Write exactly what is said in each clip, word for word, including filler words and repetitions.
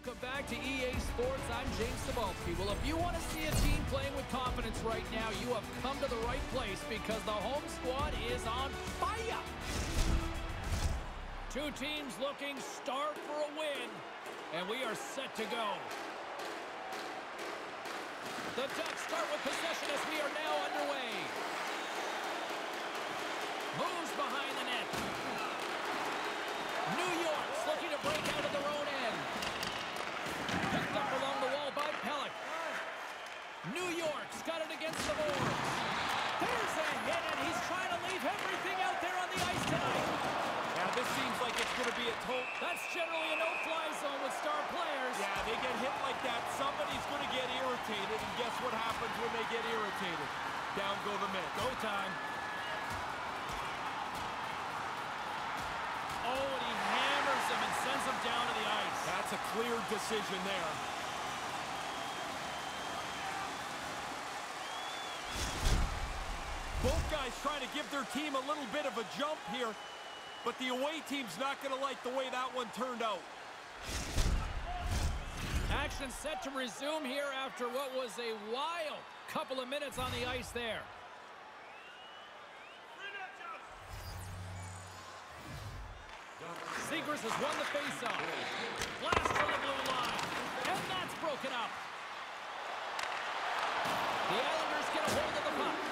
welcome back to E A Sports. I'm James Cebulski. Well, if you want to see a team playing with confidence right now, you have come to the right place because the home squad is on fire. Two teams looking starved for a win, and we are set to go. The Ducks start with possession as we are now underway. Moves behind the net. New York's looking to break out of their own end. Picked up along the wall by Pelech. New York's got it against the boards. There's a hit, and he's trying to leave everything out there on the ice tonight. Now, this seems like it's going to be a total... That's generally a no-fly zone with star players. Yeah, they get hit like that, somebody's going to get irritated, and guess what happens when they get irritated? Down go the men. Go time. Oh, and he hammers him and sends him down to the ice. That's a clear decision there. Both guys trying to give their team a little bit of a jump here, but the away team's not going to like the way that one turned out. Action set to resume here after what was a wild couple of minutes on the ice there. Zegras has won the faceoff. Blast from the blue line. And that's broken up. The Islanders get a hold of the puck.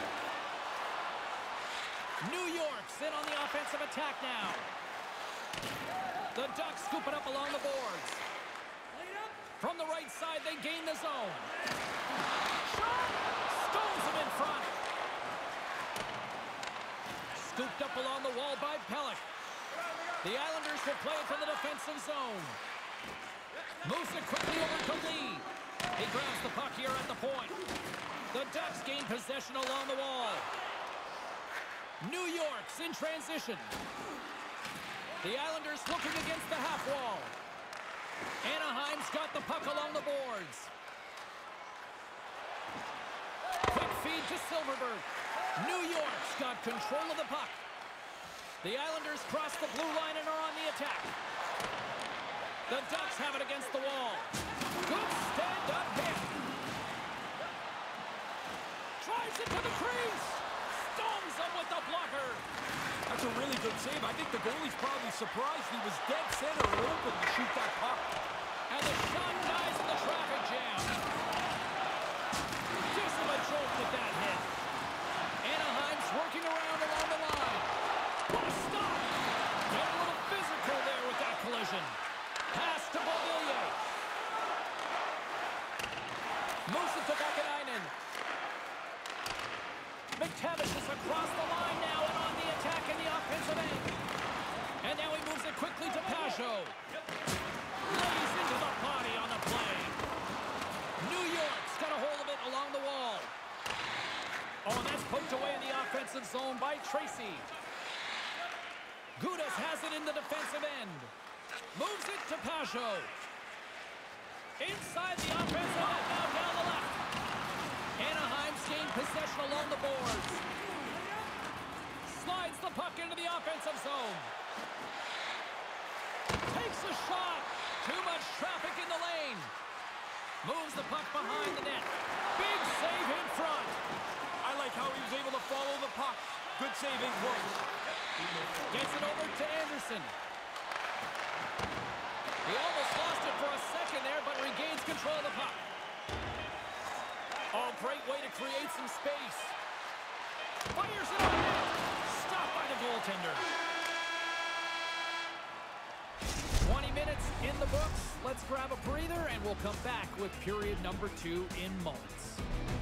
New York's in on the offensive attack now. The Ducks scoop it up along the boards. From the right side, they gain the zone. Shot! Stones him in front. Scooped up along the wall by Pelech. The Islanders will play it from the defensive zone. Moves it quickly over to Lee. He grabs the puck here at the point. The Ducks gain possession along the wall. New York's in transition. The Islanders looking against the half wall. Anaheim's got the puck along the boards. Quick feed to Silfverberg. New York's got control of the puck. The Islanders cross the blue line and are on the attack. The Ducks have it against the wall. Good stand-up hit. Drives it to the crease. Stones him with the blocker. That's a really good save. I think the goalie's probably surprised he was dead center and open to shoot that puck. And the shot dies in the traffic jam. Gives him a jolt with that hit. Anaheim's working around along the line. What a stop! Get a little physical there with that collision. Pass to Beauvillier. Moves it to Vakanainen. McTavish is across the line now and on the attack in the offensive end. And now he moves it quickly to Pajot. Lays into the body on the play. New York's got a hold of it along the wall. Oh, and that's poked away in the offensive zone by Tracy. Gudas has it in the defensive end. Moves it to Pajot. Inside the offensive end, now down the left. Anaheim's gained possession along the boards. Slides the puck into the offensive zone. Takes a shot. Too much traffic in the lane. Moves the puck behind the net. Big save in front. I like how he was able to follow the puck. Good saving work. Gets it over to Anderson. He almost lost it for a second there, but regains control of the puck. Oh, great way to create some space. Fires it on net. Stopped by the goaltender. twenty minutes in the books. Let's grab a breather, and we'll come back with period number two in moments.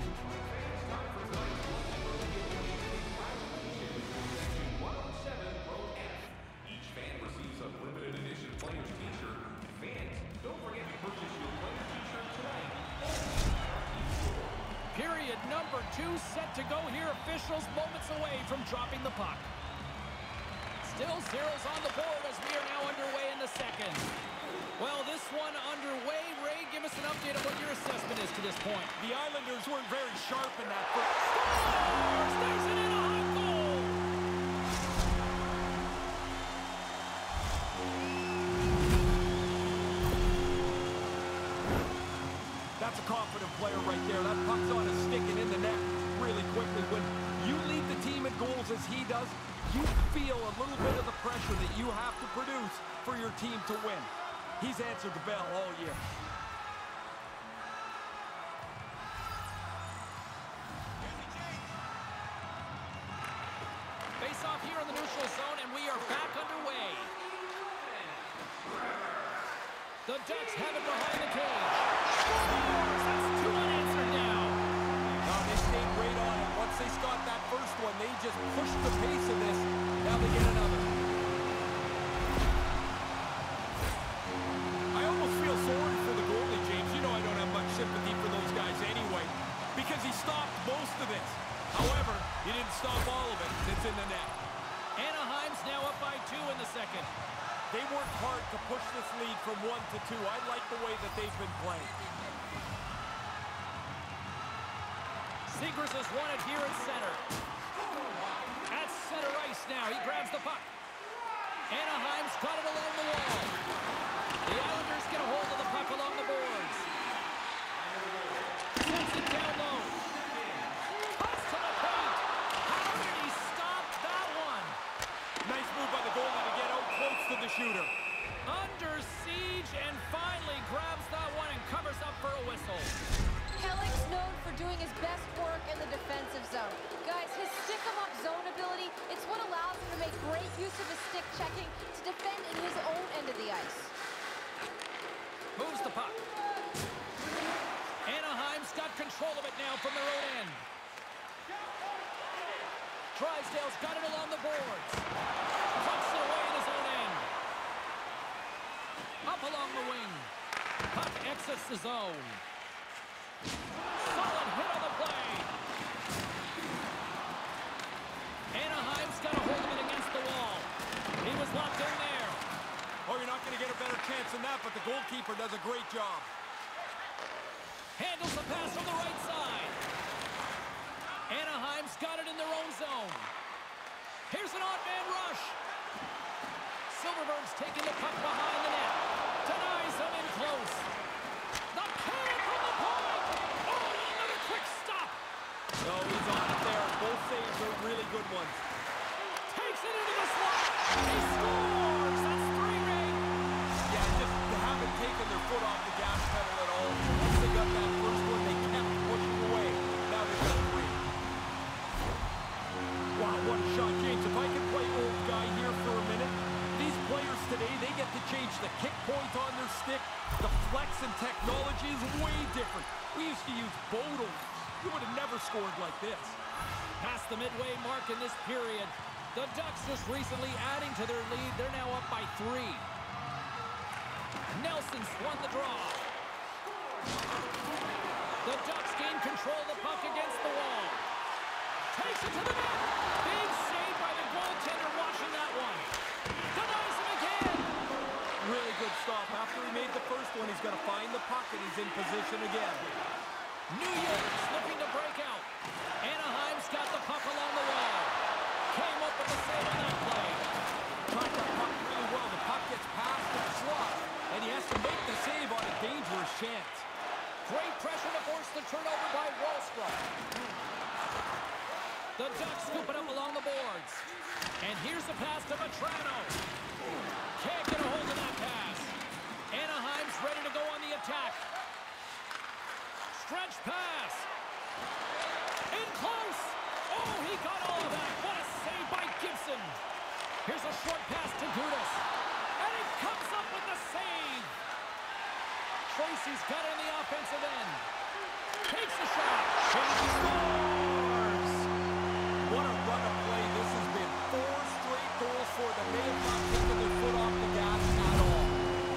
Each fan receives a limited edition player's t-shirt. Fans, don't forget to purchase your player t-shirt tonight. Period number two set to go here. Officials moments away from dropping the puck. Still zeros on the board as we are now underway in the second. Well, this one underway. Ray, give us an update of what your assessment is to this point. The Islanders weren't very sharp in that first. Scores! There's an in-a-high goal! That's a confident player right there. That puck's on a stick and in the net really quickly. When you lead the team in goals as he does, you feel a little bit of the pressure that you have to produce for your team to win. He's answered the bell all year. Face off here in the neutral zone, and we are back underway. The Ducks have it behind the cage. Scores! That's two unanswered now. Oh, they stayed right on it. Once they got that first one, they just pushed the pace of this. Now they get another. I almost feel sorry for the goalie, James. You know I don't have much sympathy for those guys anyway, because he stopped most of this. However, he didn't stop all of it. It's in the net. Anaheim's now up by two in the second. They worked hard to push this lead from one to two. I like the way that they've been playing. Zegras has won it here at center. At center ice now. He grabs the puck. Anaheim's got it along the wall. The Islanders get a hold of the puck along the boards. Sends it down low. Pass to the paint. How did he stop that one? Nice move by the goalie to get out close to the shooter. Under siege and finally grabs that one and covers up for a whistle. Pelech's known for doing his best work in the defensive zone. Guys, his stick-em-up zone ability, it's what allows him to make great use of his stick checking to defend in his own end of the ice. Moves the puck. Anaheim's got control of it now from their own end. Drysdale's got it along the boards. Pucks it away in his own end. Up along the wing. Puck exits the zone. Solid hit on the play. Anaheim's got a hold of it against the wall. He was locked in there. Oh, you're not going to get a better chance than that, but the goalkeeper does a great job. Handles the pass from the right side. Anaheim's got it in their own zone. Here's an odd man rush. Silverberg's taking the puck behind the net. Denies him in close. The cannon from the point. Oh, another quick stop. No, he's on it there. Both saves are really good ones. Takes it into the slot. He scores. That's three rings. Yeah, just haven't taken their foot off the gas pedal at all. Once they got that first one, they kept pushing away. Now they've got three. Wow, what a shot, James. If I can play old guy here for a minute, these players today, they get to change the kick point on their stick. The flex and technology is way different. We used to use Bodles. You would have never scored like this. Past the midway mark in this period. The Ducks just recently adding to their lead. They're now up by three. Nelson's won the draw. The Ducks gain control of the puck against the wall. Takes it to the net. Big save by the goaltender watching that one. Denies him again. Really good stop. After he made the first one, he's got to find the puck, and he's in position again. New York's looking to break out. Anaheim's got the puck along the wall. Came up with the save on that play. Caught that puck really well. The puck gets past the slot, and he has to make the save on a dangerous chance. Great pressure to force the turnover by Wahlstrom. The Ducks scoop it up along the boards. And here's the pass to Vetrano. Can't get a hold of that pass. Anaheim's ready to go on the attack. Stretch pass. In close. Oh, he got all of that. What a save by Gibson. Here's a short pass to Gudas. And he comes up with the save. Tracy's got it in the offensive end. Takes the shot. And scores! What a run of play this has been. Four straight goals for them. They have not taken their foot off the gas at all.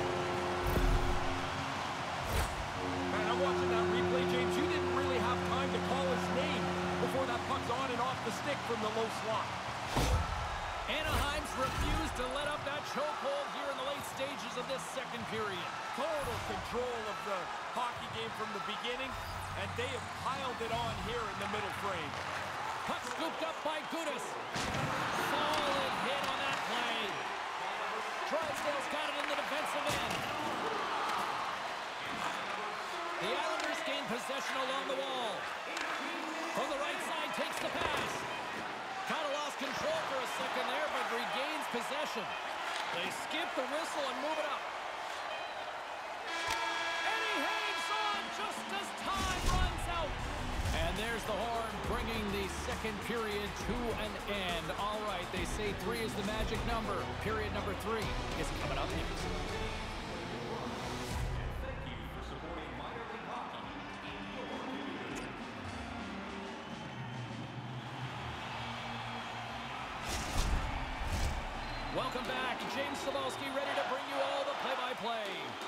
Man, I'm watching that replay, James. You didn't really have time to call his name before that puck's on and off the stick from the low slot. Anaheim's refused to let up that chokehold here in the late stages of this second period. Total control of the hockey game from the beginning, and they have piled it on here in the middle frame. Puck scooped up by Gudas. Solid hit on that play. Drysdale's got it in the defensive end. The Islanders possession along the wall. From the right side, takes the pass. Kind of lost control for a second there, but regains possession. They skip the whistle and move it up. And he hangs on just as time runs out. And there's the horn, bringing the second period to an end. All right, they say three is the magic number. Period number three is coming up next. Thank you for supporting minor league hockey in your community. Welcome back. James Cybulski ready to bring you all the play-by-play.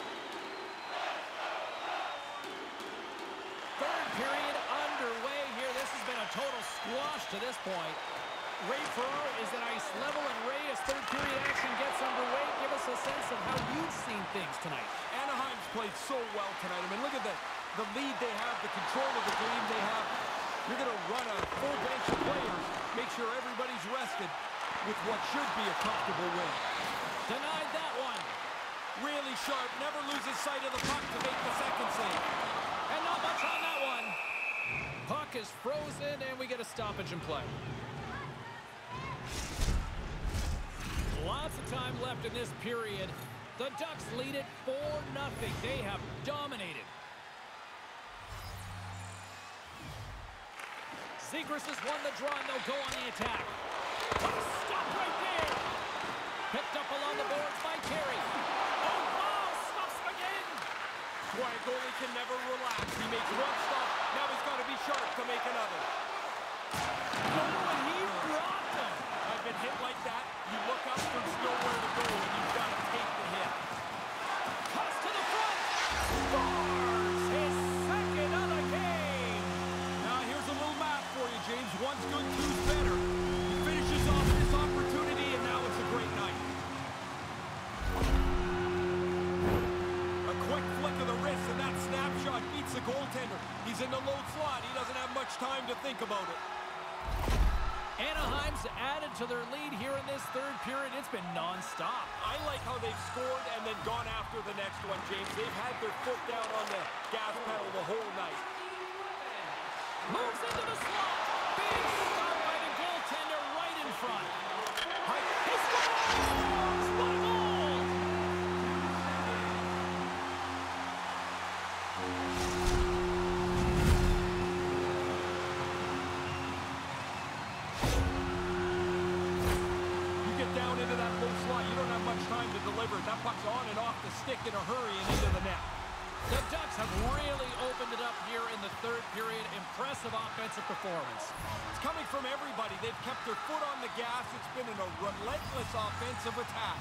Third period underway here. This has been a total squash to this point. Ray Ferraro is at ice level, and Ray, as third period action gets underway, give us a sense of how you've seen things tonight. Anaheim's played so well tonight. I mean, look at the, the lead they have, the control of the game they have. You're going to run a full bench of players, make sure everybody's rested with what should be a comfortable win. Denied that one. Really sharp, never loses sight of the puck to make the second save. And not much on that one. Puck is frozen, and we get a stoppage in play. Lots of time left in this period. The Ducks lead it four nothing. They have dominated. Zegras has won the draw, and they'll go on the attack. Stop right there. Picked up along the boards by Terry. Oh, wow, stops him again. Quiet goalie can never relax. He makes one stop. Now he's got to be sharp to make another. Oh, and he rocked him. I've been hit like that. You look up, there's nowhere to go, and you've got to take the hit. Toss to the front. Scores his second of the game. Now here's a little math for you, James. One's good, two's better. He finishes off this opportunity, and now it's a great night. A quick flick of the wrist, and that snapshot beats the goaltender. He's in the low slot. He doesn't have much time to think about it. Anaheim's added to their lead here in this third period. It's been nonstop. I like how they've scored and then gone after the next one, James. They've had their foot down on the gas pedal the whole night. Moves into the slot. Big stop by the goaltender right in front. He scores! What a goal! You get down into that low slot, you don't have much time to deliver it. That puck's on and off the stick in a hurry and into the net. The Ducks have really opened it up here in the third period. Impressive offensive performance. It's coming from everybody. They've kept their foot on the gas. It's been a relentless offensive attack.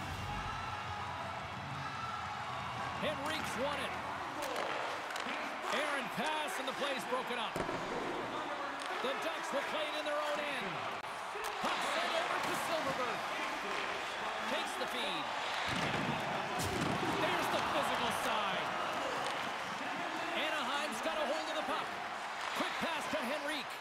Henrique's won it. Aaron pass, and the play's broken up. The Ducks will play it in their own end. Puck sent over to Silverberg. Takes the feed. There's the physical side. Anaheim's got a hold of the puck. Quick pass to Henrique.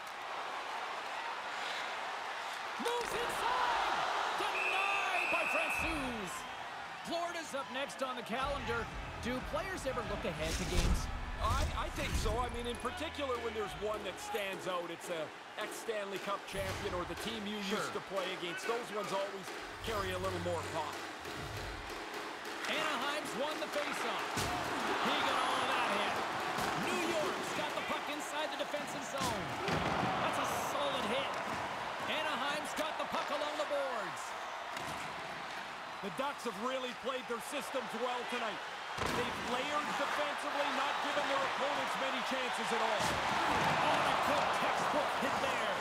Moves inside. Denied by Francouz. Florida's up next on the calendar. Do players ever look ahead to games? I, I think so. I mean, in particular, when there's one that stands out, it's a ex-Stanley Cup champion or the team you Sure. used to play against. Those ones always carry a little more pop. Anaheim's won the faceoff. He got all of that hit. New York's got the puck inside the defensive zone. That's a solid hit. Anaheim's got the puck along the boards. The Ducks have really played their systems well tonight. They've layered defensively, not given their opponents many chances at all. Oh, a good textbook hit there.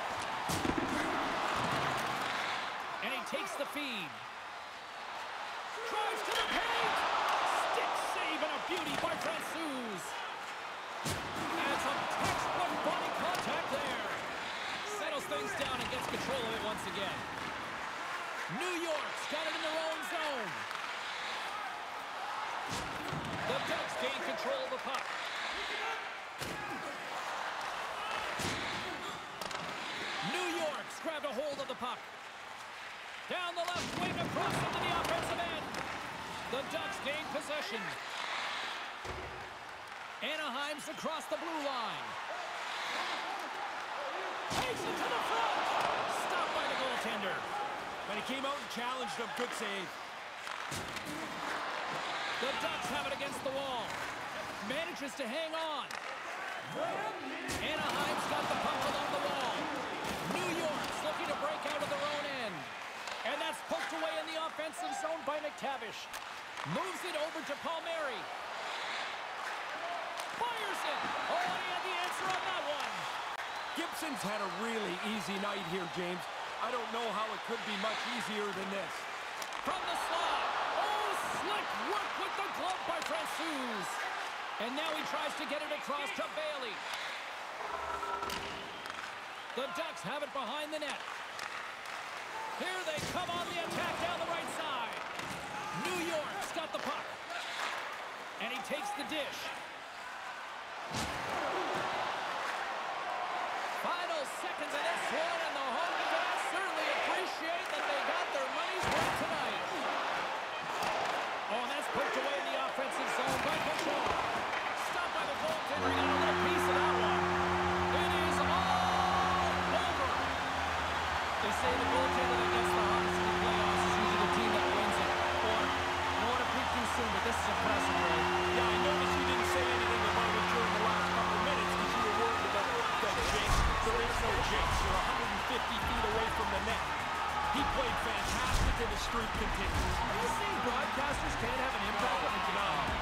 And he takes the feed. Drives to the paint. Stick save and a beauty by Francouz. And some textbook body contact there. Settles things down and gets control of it once again. New York's got it in their own zone. The Ducks gain control of the puck. New York's grabbed a hold of the puck. Down the left wing, across into the offensive end. The Ducks gain possession. Anaheim's across the blue line. Takes it to the front. Stopped by the goaltender. When he came out and challenged him, good save. The Ducks have it against the wall. Manages to hang on. Anaheim's got the puck along the wall. New York's looking to break out of their own end. And that's poked away in the offensive zone by McTavish. Moves it over to Palmieri. Fires it. Oh, and he had the answer on that one. Gibson's had a really easy night here, James. I don't know how it could be much easier than this. From the slot. Oh, slick work with the glove by Francouz. And now he tries to get it across to Bailey. The Ducks have it behind the net. Here they come on the attack down the right side. New York's got the puck. And he takes the dish. Final seconds of this one, and the home fans certainly appreciate that they got their money's worth tonight. Oh, and that's poked away in the offensive zone by Kachuk. Stopped by the goaltender. He got a little piece of that one. It is all over. They say the goaltender that gets the hottest in the playoffs is usually the team that wins it. Or, I don't want to peek too soon, but this is impressive, right? Yeah, I noticed you didn't say anything about it during the last couple minutes because you were worried about the jinx. There is no jinx. You're one hundred fifty feet away from the net. He played fantastic and the streak continues. Are you saying broadcasters can't have an impact on the game? No.